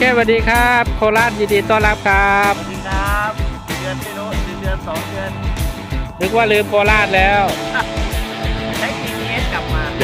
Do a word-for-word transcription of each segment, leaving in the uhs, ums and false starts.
สวัสดีครับโคราชยินดีต้อนรับครับสวัสดีครับเดือนไม่รู้เดือนสองเดือนนึกว่าลืมโคราชแล้วใช้ จี พี เอส กลับมา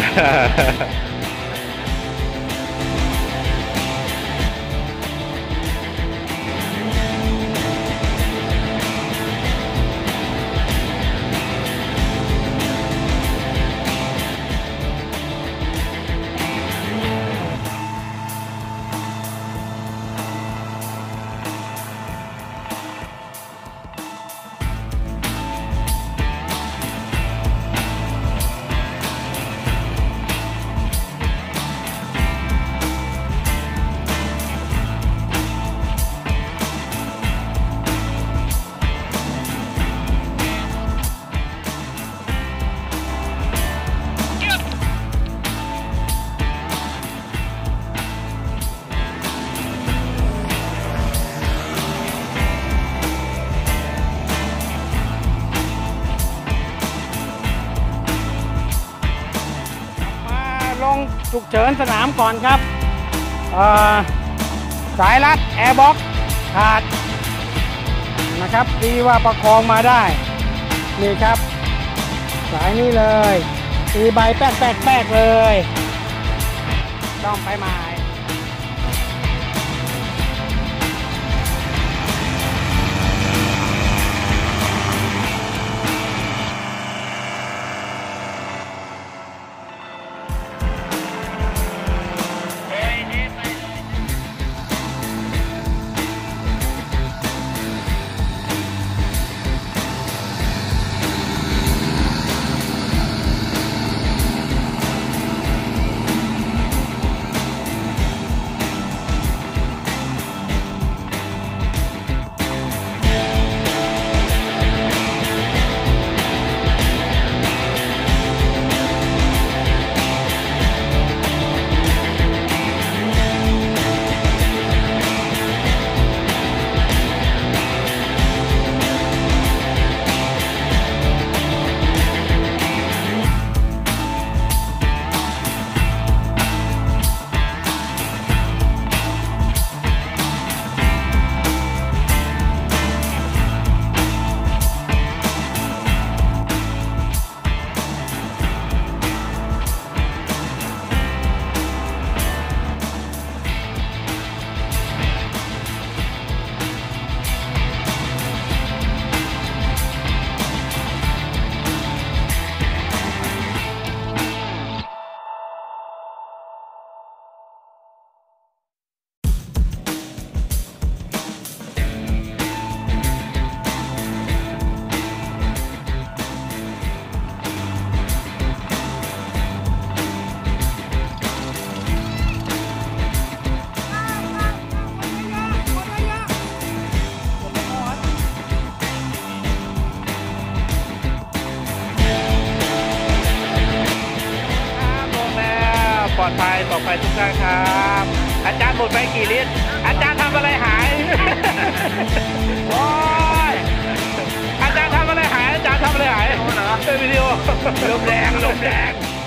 ลงฉุกเฉินสนามก่อนครับสายรัดแอร์บ็อกขาดนะครับดีว่าประคองมาได้นี่ครับสายนี้เลยตีใบแป๊กแป๊กแป๊กเลยต้องไปใหม่ปลอดภัยปลอดภัยทุกท่านครับอาจารย์หมดไปกี่ลิตรอาจารย์ทำอะไรหายโอ้ยอาจารย์ทำอะไรหายอาจารย์ทำอะไรหายเป็นวิดีโอลมแรงลมแรง